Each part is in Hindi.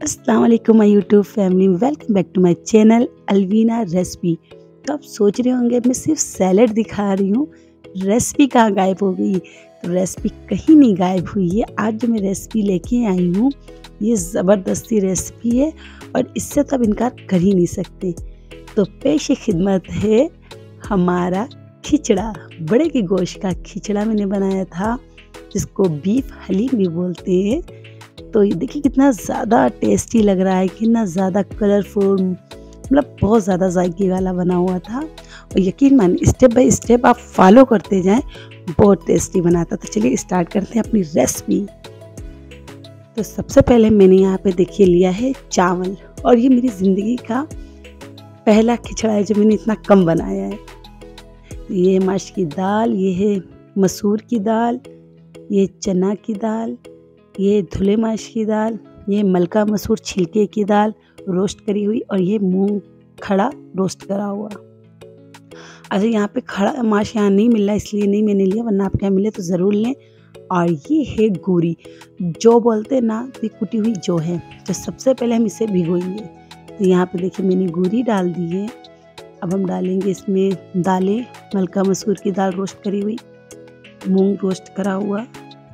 अस्सलाम वालेकुम my YouTube family, welcome back to my channel Alvina recipe. तो आप सोच रहे होंगे मैं सिर्फ सैलेड दिखा रही हूँ, रेसिपी कहाँ गायब हो गई। तो रेसिपी कहीं नहीं गायब हुई है। आज जो मैं रेसिपी लेके आई हूँ ये ज़बरदस्ती रेसिपी है और इससे तो आप इनकार कर ही नहीं सकते। तो पेश खिदमत है हमारा खिचड़ा। बड़े के गोश्त का खिचड़ा मैंने बनाया था, जिसको बीफ हलीम भी बोलते हैं। तो ये देखिए कितना ज़्यादा टेस्टी लग रहा है, कितना ज़्यादा कलरफुल, मतलब बहुत ज़्यादा जायके वाला बना हुआ था। और यकीन मानिए स्टेप बाय स्टेप आप फॉलो करते जाएं, बहुत टेस्टी बनाता। तो चलिए स्टार्ट करते हैं अपनी रेसिपी। तो सबसे पहले मैंने यहाँ पे देखिए लिया है चावल, और ये मेरी ज़िंदगी का पहला खिचड़ा है जो मैंने इतना कम बनाया है। ये है माश की दाल, ये है मसूर की दाल, ये चना की दाल, ये धुले माश की दाल, ये मलका मसूर छिलके की दाल रोस्ट करी हुई, और ये मूंग खड़ा रोस्ट करा हुआ। अच्छा, यहाँ पे खड़ा माश यहाँ नहीं मिल रहा इसलिए नहीं मैंने लिया, वरना आपके यहाँ मिले तो ज़रूर लें। और ये है गोरी, जो बोलते ना, तो कुटी हुई जो है। तो सबसे पहले हम इसे भिगोएंगे। तो यहाँ पे देखिए मैंने गोरी डाल दी है। अब हम डालेंगे इसमें दालें, मलका मसूर की दाल रोस्ट करी हुई, मूंग रोस्ट करा हुआ,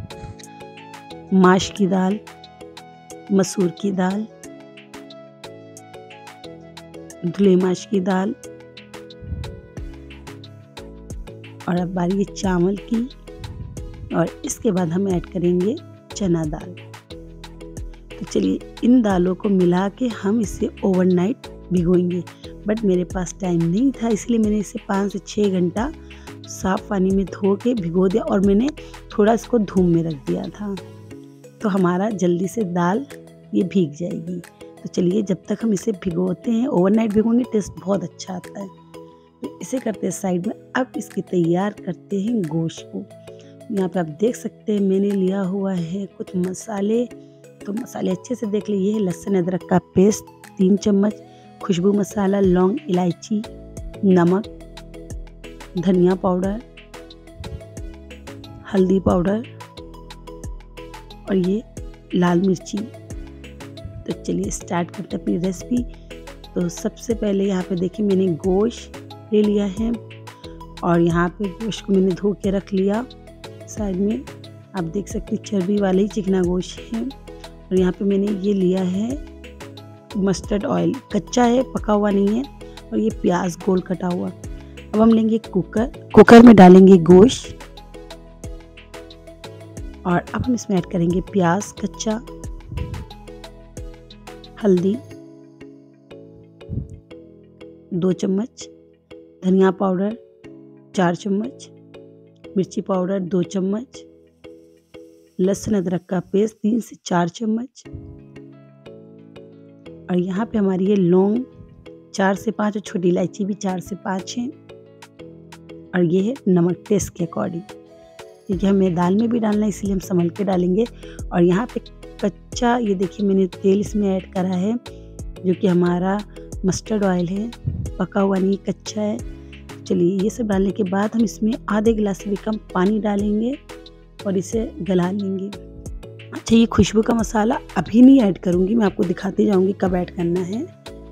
माश की दाल, मसूर की दाल, धुले माश की दाल, और अब बारी है चावल की। और इसके बाद हम ऐड करेंगे चना दाल। तो चलिए इन दालों को मिला के हम इसे ओवरनाइट भिगोएंगे। बट मेरे पास टाइम नहीं था, इसलिए मैंने इसे 5 से 6 घंटा साफ पानी में धो के भिगो दिया, और मैंने थोड़ा इसको धूप में रख दिया था, तो हमारा जल्दी से दाल ये भीग जाएगी। तो चलिए जब तक हम इसे भिगोते हैं, ओवरनाइट भिगोएंगे, टेस्ट बहुत अच्छा आता है। तो इसे करते हैं साइड में। अब इसकी तैयार करते हैं गोश्त को। यहाँ पे आप देख सकते हैं मैंने लिया हुआ है कुछ मसाले। तो मसाले अच्छे से देख लीजिए। ये लहसुन अदरक का पेस्ट 3 चम्मच, खुशबू मसाला, लौंग, इलायची, नमक, धनिया पाउडर, हल्दी पाउडर, और ये लाल मिर्ची। तो चलिए स्टार्ट करते हैं अपनी रेसिपी। तो सबसे पहले यहाँ पे देखिए मैंने गोश्त ले लिया है, और यहाँ पे गोश्त को मैंने धो के रख लिया साइड में। आप देख सकते हैं चर्बी वाला ही चिकना गोश्त है। और यहाँ पे मैंने ये लिया है मस्टर्ड ऑयल, कच्चा है, पका हुआ नहीं है, और ये प्याज गोल कटा हुआ। अब हम लेंगे कुकर में डालेंगे गोश्त, और अब हम इसमें ऐड करेंगे प्याज कच्चा, हल्दी 2 चम्मच, धनिया पाउडर 4 चम्मच, मिर्ची पाउडर 2 चम्मच, लहसुन अदरक का पेस्ट 3 से 4 चम्मच, और यहाँ पे हमारी ये लौंग 4 से 5, और छोटी इलायची भी 4 से 5 है, और ये है नमक टेस्ट के अकॉर्डिंग, क्योंकि हमें दाल में भी डालना है इसलिए हम संभल के डालेंगे। और यहाँ पे कच्चा ये देखिए मैंने तेल इसमें ऐड करा है, जो कि हमारा मस्टर्ड ऑयल है, पका हुआ नहीं, कच्चा है। चलिए ये सब डालने के बाद हम इसमें आधे गिलास से भी कम पानी डालेंगे और इसे गला लेंगे। अच्छा, ये खुशबू का मसाला अभी नहीं ऐड करूँगी, मैं आपको दिखाती जाऊँगी कब ऐड करना है।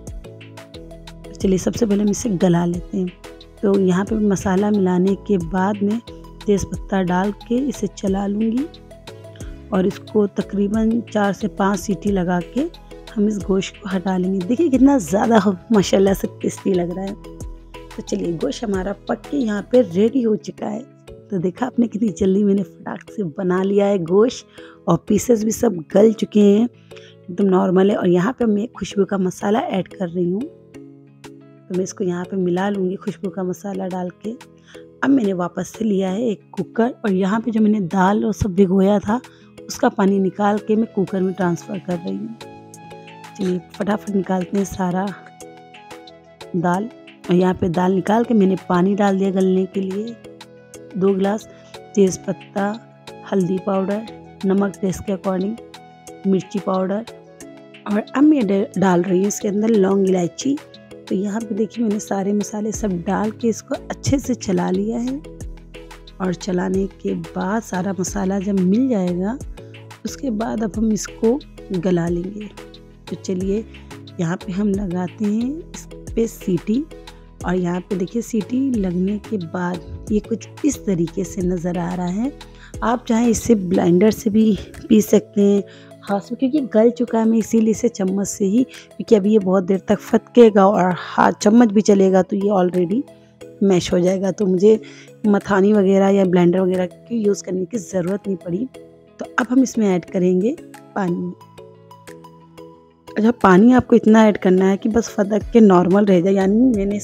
चलिए सबसे पहले हम इसे गला लेते हैं। तो यहाँ पे मसाला मिलाने के बाद में तेज़पत्ता डाल के इसे चला लूँगी, और इसको तकरीबन 4 से 5 सीटी लगा के हम इस गोश्त को हटा लेंगे। देखिए कितना ज़्यादा माशाल्लाह से टेस्टी लग रहा है। तो चलिए गोश्त हमारा पक के यहाँ पे रेडी हो चुका है। तो देखा आपने कितनी जल्दी मैंने फटाक से बना लिया है गोश्त, और पीसेस भी सब गल चुके हैं, एकदम नॉर्मल है। और यहाँ पे मैं खुशबू का मसाला ऐड कर रही हूँ, तो मैं इसको यहाँ पे मिला लूँगी खुशबू का मसाला डाल के। अब मैंने वापस से लिया है एक कुकर, और यहाँ पे जो मैंने दाल और सब भिगोया था उसका पानी निकाल के मैं कुकर में ट्रांसफ़र कर रही हूँ। चलिए फटाफट निकालते हैं सारा दाल। और यहाँ पे दाल निकाल के मैंने पानी डाल दिया गलने के लिए, 2 गिलास, तेज़पत्ता, हल्दी पाउडर, नमक टेस्ट के अकॉर्डिंग, मिर्ची पाउडर, और अब मैं डाल रही हूँ इसके अंदर लौंग, इलायची। तो यहाँ पे देखिए मैंने सारे मसाले सब डाल के इसको अच्छे से चला लिया है, और चलाने के बाद सारा मसाला जब मिल जाएगा उसके बाद अब हम इसको गला लेंगे। तो चलिए यहाँ पे हम लगाते हैं इस पे सीटी। और यहाँ पे देखिए सीटी लगने के बाद ये कुछ इस तरीके से नज़र आ रहा है। आप चाहें इसे ब्लेंडर से भी पी सकते हैं, हाथ से, क्योंकि गल चुका है। मैं इसीलिए इसे चम्मच से ही, क्योंकि अभी ये बहुत देर तक फटकेगा और हाथ चम्मच भी चलेगा तो ये ऑलरेडी मैश हो जाएगा। तो मुझे मथानी वगैरह या ब्लेंडर वगैरह की यूज़ करने की ज़रूरत नहीं पड़ी। तो अब हम इसमें ऐड करेंगे पानी। अच्छा, पानी आपको इतना ऐड करना है कि बस फदक के नॉर्मल रह जाए, यानी मैंने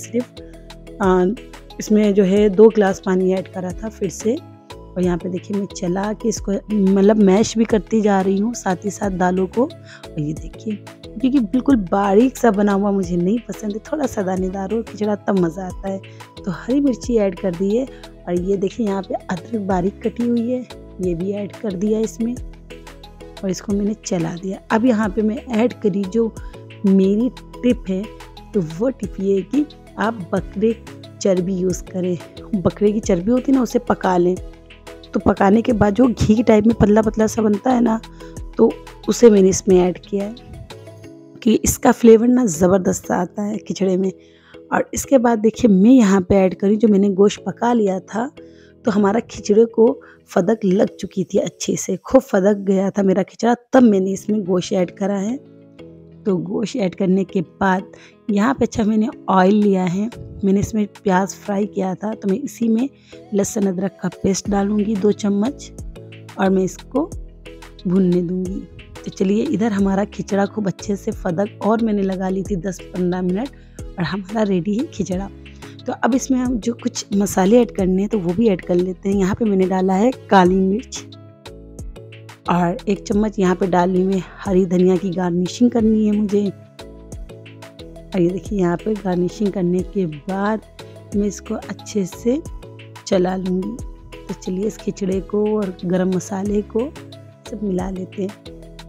सिर्फ इसमें जो है 2 गिलास पानी ऐड करा था फिर से। और यहाँ पे देखिए मैं चला के इसको मतलब मैश भी करती जा रही हूँ साथ ही साथ दालों को। और ये देखिए, क्योंकि बिल्कुल बारीक सा बना हुआ मुझे नहीं पसंद है, थोड़ा सा दानेदार हो खिचड़ा तब मज़ा आता है। तो हरी मिर्ची ऐड कर दी है। और ये देखिए यहाँ पे अदरक बारीक कटी हुई है, ये भी ऐड कर दिया इसमें और इसको मैंने चला दिया। अब यहाँ पे मैं ऐड करी जो मेरी टिप है, तो वो टिप ये है कि आप बकरे चर्बी यूज़ करें। बकरे की चर्बी होती है ना, उसे पका लें। तो पकाने के बाद जो घी टाइप में पतला पतला सा बनता है ना, तो उसे मैंने इसमें ऐड किया है कि इसका फ्लेवर ना ज़बरदस्त आता है खिचड़े में। और इसके बाद देखिए मैं यहाँ पे ऐड करी जो मैंने गोश्त पका लिया था। तो हमारा खिचड़े को फदक लग चुकी थी अच्छे से, खूब फदक गया था मेरा खिचड़ा, तब मैंने इसमें गोश्त ऐड करा है। तो गोश्त ऐड करने के बाद यहाँ पे अच्छा मैंने ऑयल लिया है, मैंने इसमें प्याज फ्राई किया था, तो मैं इसी में लहसुन अदरक का पेस्ट डालूँगी 2 चम्मच और मैं इसको भूनने दूँगी। तो चलिए इधर हमारा खिचड़ा खूब अच्छे से फदक और मैंने लगा ली थी 10-15 मिनट और हमारा रेडी है खिचड़ा। तो अब इसमें हम जो कुछ मसाले ऐड करने हैं तो वो भी ऐड कर लेते हैं। यहाँ पे मैंने डाला है काली मिर्च और 1 चम्मच यहाँ पे डाली में हरी धनिया की गार्निशिंग करनी है मुझे। और ये देखिए यहाँ पे गार्निशिंग करने के बाद मैं इसको अच्छे से चला लूँगी। तो चलिए इस खिचड़े को और गरम मसाले को सब मिला लेते हैं।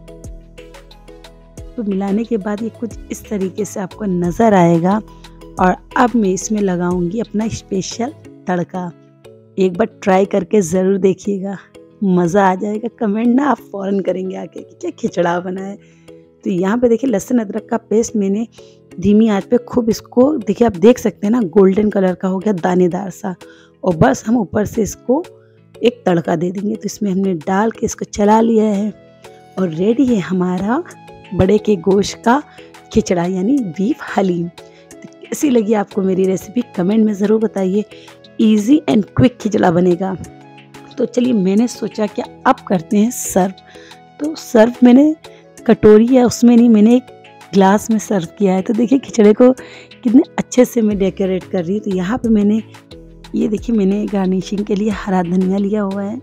तो मिलाने के बाद ये कुछ इस तरीके से आपको नज़र आएगा। और अब मैं इसमें लगाऊंगी अपना स्पेशल तड़का। एक बार ट्राई करके ज़रूर देखिएगा, मज़ा आ जाएगा। कमेंट ना आप फ़ौरन करेंगे आके कि क्या खिचड़ा बना है। तो यहाँ पे देखिए लहसुन अदरक का पेस्ट मैंने धीमी आंच पे खूब इसको देखिए, आप देख सकते हैं ना गोल्डन कलर का हो गया, दानेदार सा। और बस हम ऊपर से इसको एक तड़का दे देंगे। तो इसमें हमने डाल के इसको चला लिया है और रेडी है हमारा बड़े के गोश्त का खिचड़ा यानी बीफ हलीम। तो कैसी लगी आपको मेरी रेसिपी कमेंट में ज़रूर बताइए। इजी एंड क्विक खिचड़ा बनेगा। तो चलिए मैंने सोचा कि अब करते हैं सर्व। तो सर्व मैंने कटोरी है उसमें नहीं, मैंने एक ग्लास में सर्व किया है। तो देखिए खिचड़े को कितने अच्छे से मैं डेकोरेट कर रही हूँ। तो यहाँ पे मैंने ये देखिए मैंने गार्निशिंग के लिए हरा धनिया लिया हुआ है,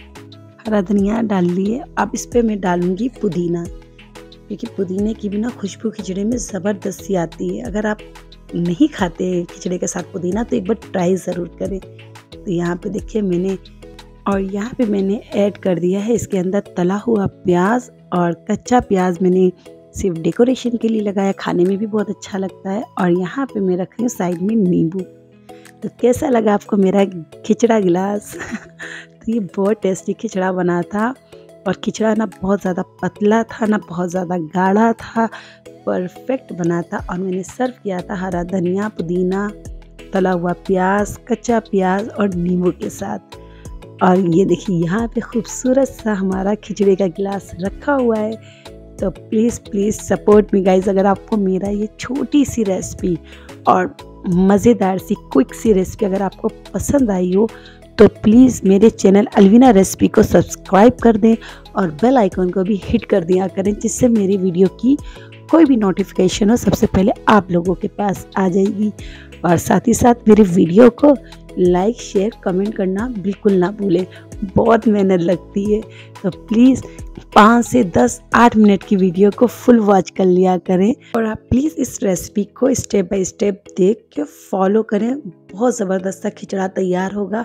हरा धनिया डाल लिए। अब इस पर मैं डालूँगी पुदीना, क्योंकि पुदीने की भी ना खुशबू खिचड़े में ज़बरदस्त सी आती है। अगर आप नहीं खाते खिचड़े के साथ पुदीना तो एक बार ट्राई ज़रूर करें। तो यहाँ पे देखिए मैंने और यहाँ पे मैंने ऐड कर दिया है इसके अंदर तला हुआ प्याज। और कच्चा प्याज मैंने सिर्फ डेकोरेशन के लिए लगाया, खाने में भी बहुत अच्छा लगता है। और यहाँ पे मैं रख रही हूँ साइड में नींबू। तो कैसा लगा आपको मेरा खिचड़ा गिलास? तो ये बहुत टेस्टी खिचड़ा बना था। और खिचड़ा ना बहुत ज़्यादा पतला था ना बहुत ज़्यादा गाढ़ा था, परफेक्ट बना था। और मैंने सर्व किया था हरा धनिया, पुदीना, तला हुआ प्याज, कच्चा प्याज और नींबू के साथ। और ये देखिए यहाँ पे खूबसूरत सा हमारा खिचड़े का गिलास रखा हुआ है। तो प्लीज़ सपोर्ट मी गाइज। अगर आपको मेरा ये छोटी सी रेसिपी और मज़ेदार सी क्विक सी रेसिपी अगर आपको पसंद आई हो तो प्लीज़ मेरे चैनल अलवीना रेसिपी को सब्सक्राइब कर दें और बेल आइकन को भी हिट कर दिया करें, जिससे मेरी वीडियो की कोई भी नोटिफिकेशन हो सबसे पहले आप लोगों के पास आ जाएगी। और साथ ही साथ मेरे वीडियो को लाइक शेयर कमेंट करना बिल्कुल ना भूलें, बहुत मेहनत लगती है। तो प्लीज़ 5 से 10-8 मिनट की वीडियो को फुल वॉच कर लिया करें। और आप प्लीज़ इस रेसिपी को स्टेप बाय स्टेप देख के फॉलो करें, बहुत ज़बरदस्त सा खिचड़ा तैयार होगा।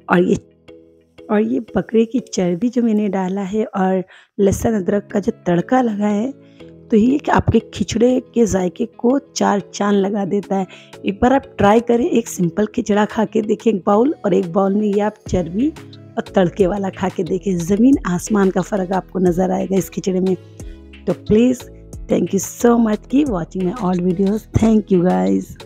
और ये बकरे की चर्बी जो मैंने डाला है और लहसुन अदरक का जो तड़का लगा है, तो ये कि आपके खिचड़े के जायके को 4 चांद लगा देता है। एक बार आप ट्राई करें, एक सिंपल खिचड़ा खा के देखें एक बाउल, और एक बाउल में ये आप चर्बी और तड़के वाला खा के देखें, ज़मीन आसमान का फ़र्क आपको नज़र आएगा इस खिचड़े में। तो please Thank you so much. Keep watching my all videos. Thank you guys.